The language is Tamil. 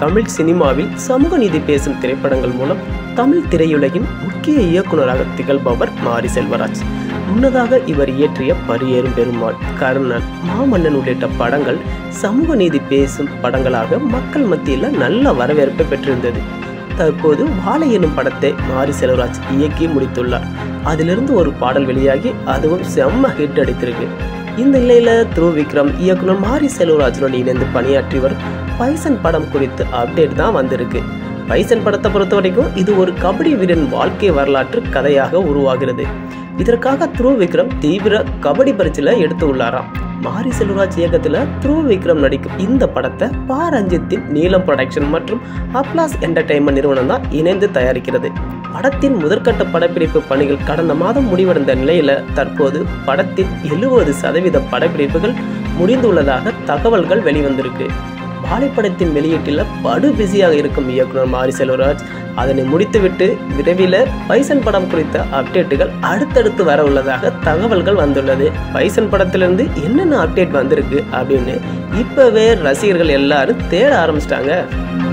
தமிழ் சினிமாவில் சமூக நீதி பேசும் திரைப்படங்கள் மூலம் தமிழ் திரையுலகின் முக்கிய இயக்குநராக திகழ்பவர் மாரி செல்வராஜ். முன்னதாக இவர் இயற்றிய பரியேறும் பெருமாள், கர்ணன், மாமன்னன் உள்ளிட்ட படங்கள் சமூக நீதி பேசும் படங்களாக மக்கள் மத்தியில் நல்ல வரவேற்பை பெற்றிருந்தது. தற்போது வாழை எனும் படத்தை மாரி செல்வராஜ் இயக்கி முடித்துள்ளார். அதிலிருந்து ஒரு பாடல் வெளியாகி அதுவும் செம்ம ஹிட் அடித்திருக்கு. இந்த நிலையில த்ருவிக்ரம் இயக்குனர் மாரி செல்வராஜுடன் இணைந்து பணியாற்றி வரும் பைசன் படம் குறித்து அப்டேட் தான் வந்திருக்கு. பைசன் படத்தை பொறுத்த வரைக்கும் இது ஒரு கபடி வீரன் வாழ்க்கை வரலாற்று கதையாக உருவாகிறது. இதற்காக த்ருவிக்ரம் தீவிர கபடி பரீட்சையில எடுத்து உள்ளாராம். மாரி செல்வராஜ் இயக்கத்தில் த்ருவிக்ரம் நடிக்கும் இந்த படத்தை பா ரஞ்சித்தின் நீலம் புரொடக்ஷன் மற்றும் அப்லாஸ் என்டர்டைன்மெண்ட் நிறுவனம் தான் இணைந்து தயாரிக்கிறது. படத்தின் முதற்கட்ட படப்பிடிப்பு பணிகள் கடந்த மாதம் முடிவடைந்த நிலையில தற்போது படத்தின் 70% படப்பிடிப்புகள் முடிந்துள்ளதாக தகவல்கள் வெளிவந்திருக்கு. வாழை படத்தின் வெளியீட்டில் படு பிஸியாக இருக்கும் இயக்குனர் மாரி செல்வராஜ் அதனை முடித்துவிட்டு விரைவில் பைசன் படம் குறித்த அப்டேட்டுகள் அடுத்தடுத்து வர உள்ளதாக தகவல்கள் வந்துள்ளது. பைசன் படத்திலிருந்து என்னென்ன அப்டேட் வந்திருக்கு அப்படின்னு இப்பவே ரசிகர்கள் எல்லாரும் தேட ஆரம்பிச்சிட்டாங்க.